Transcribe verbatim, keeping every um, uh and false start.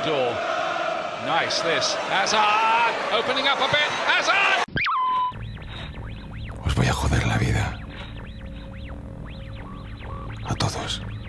door. Nice this. Hazard opening up a bit. Hazard. Os voy a joder la vida. A todos.